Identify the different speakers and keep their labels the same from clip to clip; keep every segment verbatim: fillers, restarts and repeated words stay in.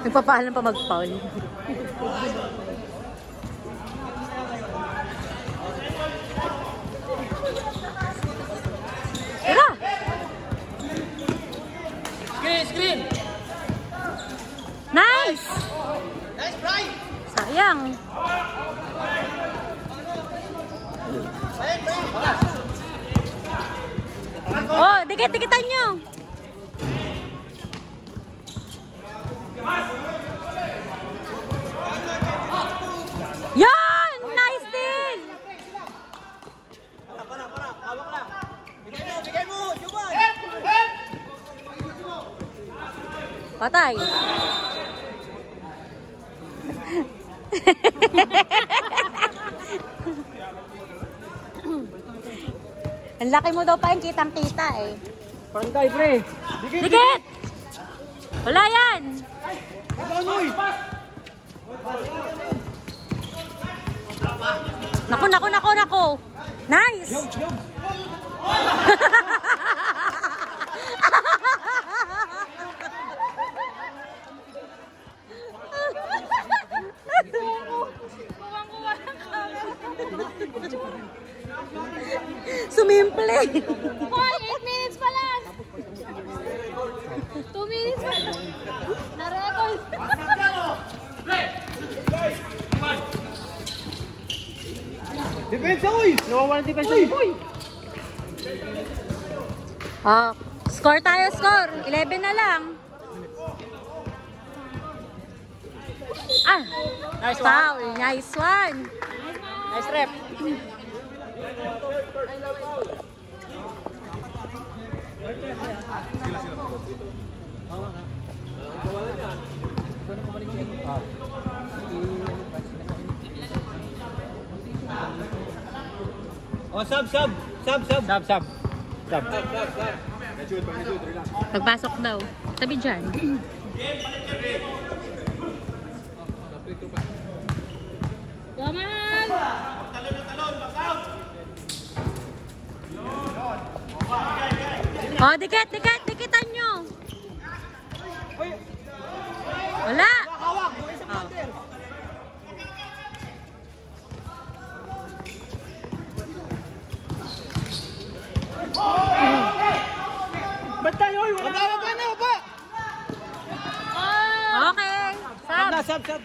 Speaker 1: Nagpapaalam pa mag-foul. Tira!
Speaker 2: Screen, screen!
Speaker 1: Nice!
Speaker 2: Nice, Brian!
Speaker 1: Sayang. Oh, dikit-dikitan nyo. Yan! Nice din!
Speaker 2: Para, para, para. Hawak lang. Bigay mo, bigay mo! Juban!
Speaker 1: Patay. Ang laki mo daw pa yung kitang-kita eh.
Speaker 2: Pantay, pre! Dikit!
Speaker 1: Dikit! Wala yan! Naku, naku, naku, naku! Nice! Sumimple!
Speaker 3: Hoy, eight minutes pa lang! two minutes pa lang! Na-record!
Speaker 2: Depensa, uy! Nawawalan depensa, uy!
Speaker 1: Oh, score tayo, score! eleven na lang. Ah!
Speaker 2: Nice one!
Speaker 1: Foul! Nice one!
Speaker 2: Nice rep! Oh, sub, sub! Sub, sub! Sub, sub! Sub, sub, sub!
Speaker 1: Pagpasok daw. Tabi dyan.
Speaker 3: Come on!
Speaker 1: Oh, dikit, dikit, dikitan nyo. Wala.
Speaker 2: Hawak! Hawak! Bantay, oy! Wala na, wala na, wala!
Speaker 1: Okay.
Speaker 2: Sub
Speaker 1: Sub.
Speaker 2: na, sub, sub!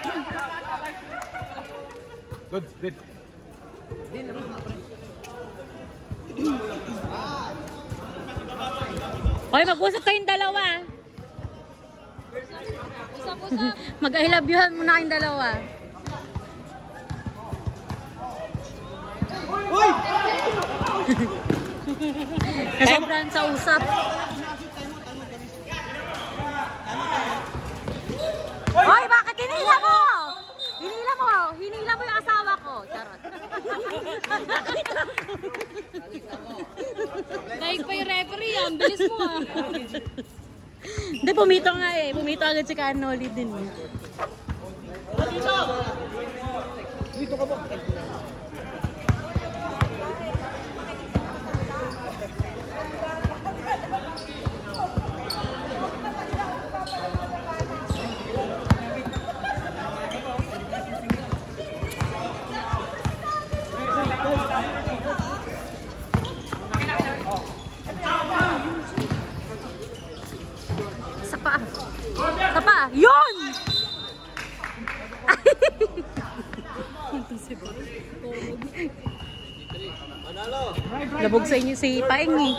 Speaker 2: Good, good.
Speaker 1: Okay, mag-usap kayong dalawa.
Speaker 3: Usap-usap!
Speaker 1: Mag-I love youhan muna kayong dalawa.
Speaker 2: Uy!
Speaker 1: Nasobran sa usap. Hoy, bakit hinila mo? Hinila mo. Hinila mo yung asawa ko. Charot.
Speaker 3: Daig pa yung referee, ang bilis mo ah!
Speaker 1: Hindi, pumito nga eh. Pumito agad si Canoli din.
Speaker 2: Dito ka ba?
Speaker 1: Sapa. Sapa. Yun! Labog sa inyo si Paeng eh.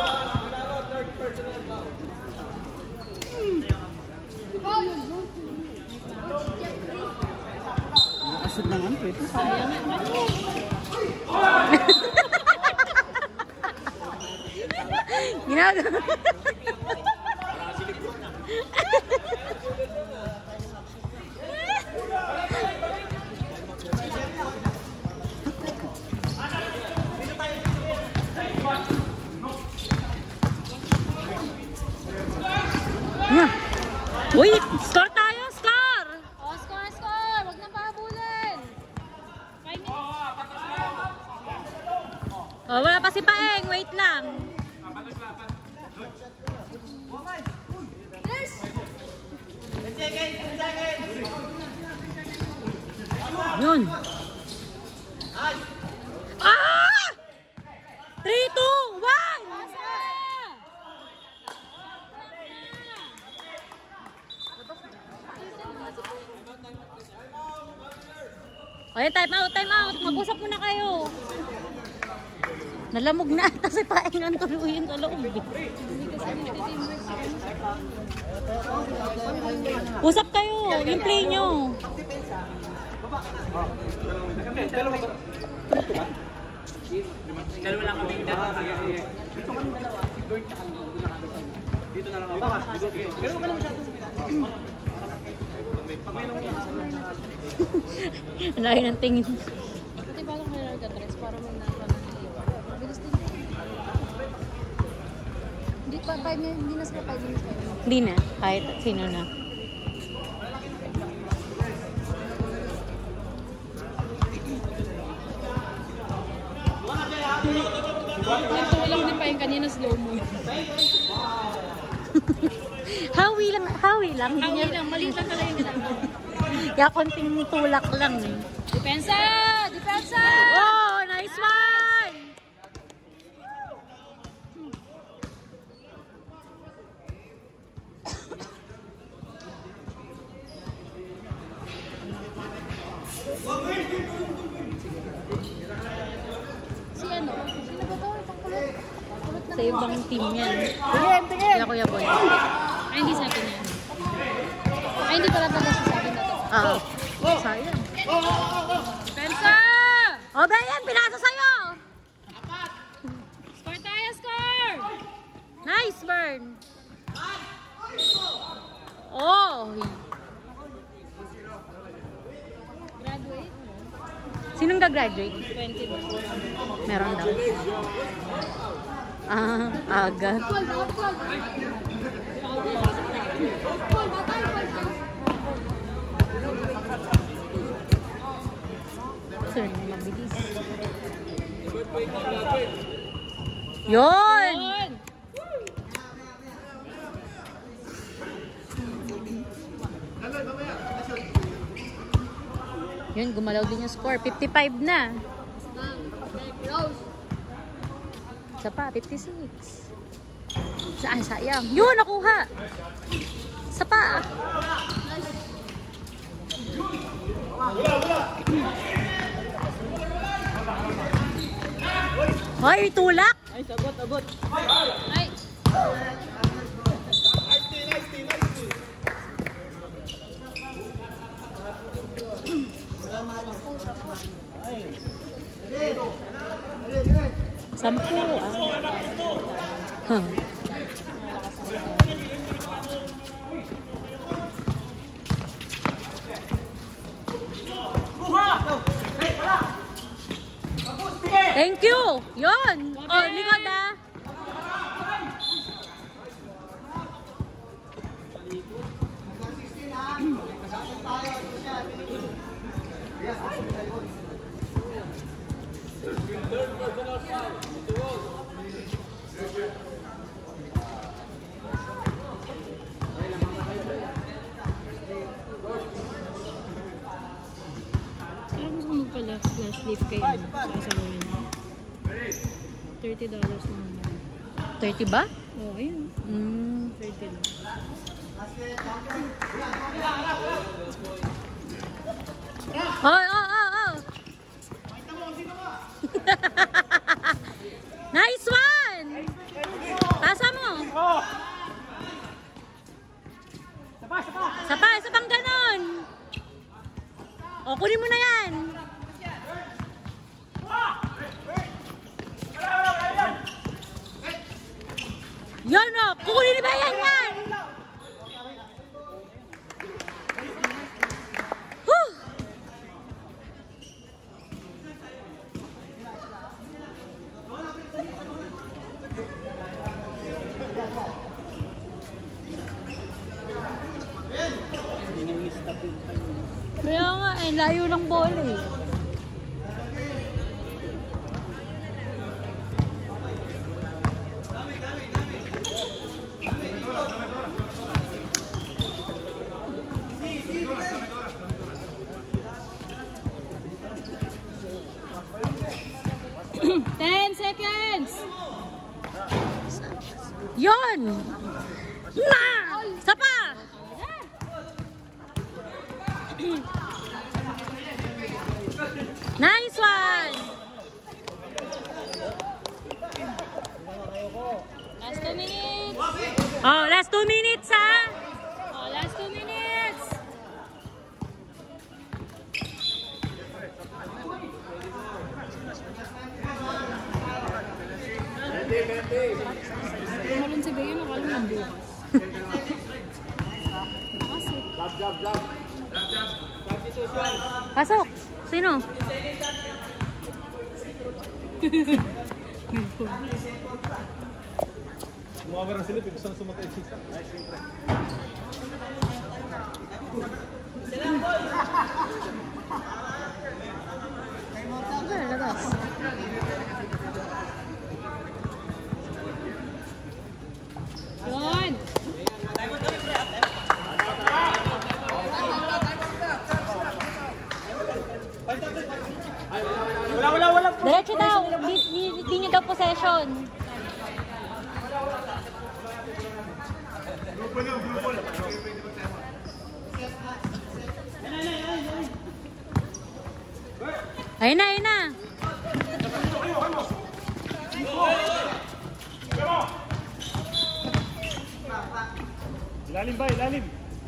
Speaker 2: Nakasod na nga, pwede.
Speaker 1: Ginagawa. Uy, score tayo, score!
Speaker 3: Oh, score, score! Huwag na pahabulin! five minutes!
Speaker 1: Oh, wala pa si Paeng, wait lang.
Speaker 3: Yes!
Speaker 1: Yun. Ah! three, two, one! Okay, time out, time out. Mag-usap muna kayo. Nalamog na ata si Paingan tuluyan sa loob. Usap kayo, yung play nyo.
Speaker 2: Dalawa lang kami. Dito na lang ako. Pero ka lang masyado.
Speaker 1: Ang layo ng tingin.
Speaker 3: Buti ba lang kayo nag-address para may nasa bilis din. Hindi pa five minutes, hindi na sila five minutes.
Speaker 1: Hindi na, kahit sino na.
Speaker 3: Ito lang din pa yung kanina slow mo.
Speaker 1: Hawi lang, hawi lang. Hindi
Speaker 3: Hawi
Speaker 1: niya-
Speaker 3: lang, mali lang talaga yung ginagawa.
Speaker 1: Kaya konting tulak lang eh.
Speaker 3: Depensa! Depensa!
Speaker 1: Oh, nice one!
Speaker 3: Si ano? Sino ba to? Itong kulot. Kulot na.
Speaker 1: Sa ibang team yan.
Speaker 2: Tingin, tingin!
Speaker 1: Kaya Kuya Boy.
Speaker 3: Ay, hindi sa akin yan. Ay, hindi pala talaga siya sa akin na to.
Speaker 1: Ah, sayang.
Speaker 3: Depensa!
Speaker 1: O, Brian, pinasa sa'yo!
Speaker 3: Score tayo, score!
Speaker 1: Nice burn! Oh!
Speaker 3: Graduate?
Speaker 1: Sinong gagraduate?
Speaker 3: twenty ba?
Speaker 1: Meron daw. Ah, aga. Sir, mabilis. Yun!
Speaker 3: Yun!
Speaker 1: Yun, gumalaw din yung score. fifty-five na. Isa pa, fifty-six. Saan, sayang. Yun, nakuha. Isa pa. Hoy, tulak.
Speaker 2: Ay, sagot, sagot.
Speaker 3: Ay!
Speaker 1: Sampu, ah. Huh. Thank you! Yun! Oh, likod ah!
Speaker 3: Saan gusto mo pala last leaf kayo? Sasaluhin. thirty dollars naman.
Speaker 1: thirty ba?
Speaker 3: Oo, oh, ayun.
Speaker 1: Mm.
Speaker 3: thirty lang.
Speaker 1: Oh, oh, oh, oh! Nice one! Tasa mo! Sapa, isa pang ganon! O, kunin mo na yan! Yan o! Kukunin ni Bayan yan! Whew! Kaya nga eh, layo ng bola eh. minutes, ha?
Speaker 3: Oh, last two minutes. Malun si Bea, nakalang ng bukas.
Speaker 1: Pasok. Sino?
Speaker 2: Sumama ng silip, gusto na sumatay sisa. Ay, siyempre.
Speaker 3: Yun.
Speaker 2: Wala, wala, wala.
Speaker 1: Diretso daw. Di, di, di nyo daw possession. Ayun na, ayun na.
Speaker 2: Ilalim ba? Ilalim.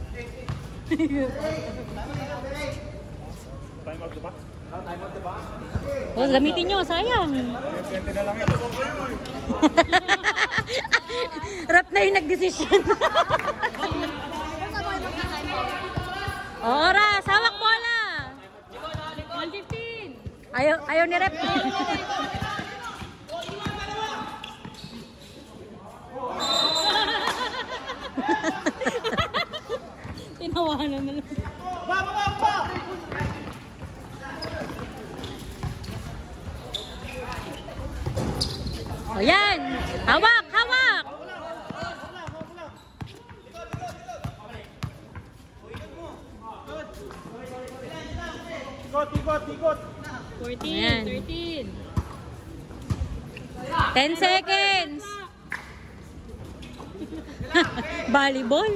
Speaker 2: Time out ba? Time out ba?
Speaker 1: Oh, gamitin nyo, sayang.
Speaker 2: twenty na lang ito.
Speaker 1: Rap na yung nag-decision. Oras, hawak bola.
Speaker 3: one fifteen.
Speaker 1: Ayaw, ayaw ni Rep.
Speaker 3: Tinawanan na lang.
Speaker 1: O yan. Hawak, hawak.
Speaker 2: Ikot, ikot, ikot.
Speaker 3: fourteen,
Speaker 1: Ayan.
Speaker 3: thirteen.
Speaker 1: ten seconds. Volleyball.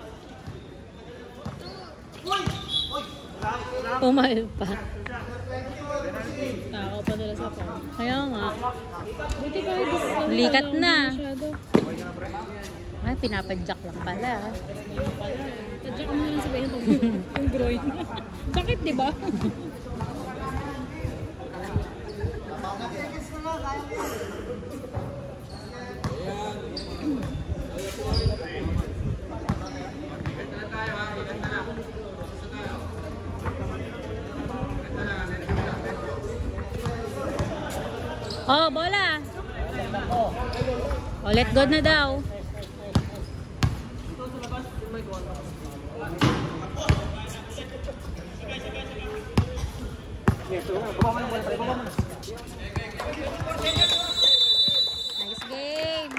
Speaker 1: Pumayag pa.
Speaker 3: Tao pa nila sa phone.
Speaker 1: Kaya nga.
Speaker 3: Buti kahit gusto.
Speaker 1: Likat na.
Speaker 3: Masyado.
Speaker 1: Ay, pinapadjak lang pala.
Speaker 3: Tadya ka muna lang sabihin yung yung groin. Sakit, di ba?
Speaker 1: Oh, bola. Oh, let go na daw. Nice game.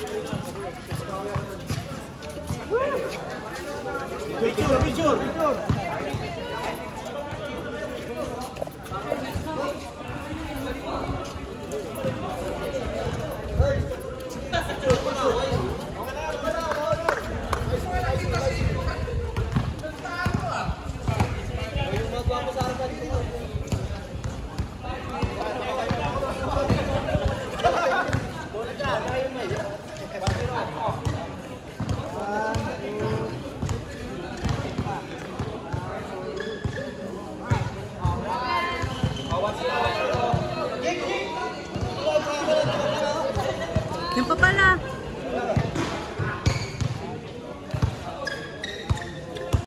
Speaker 2: Picture, picture, picture.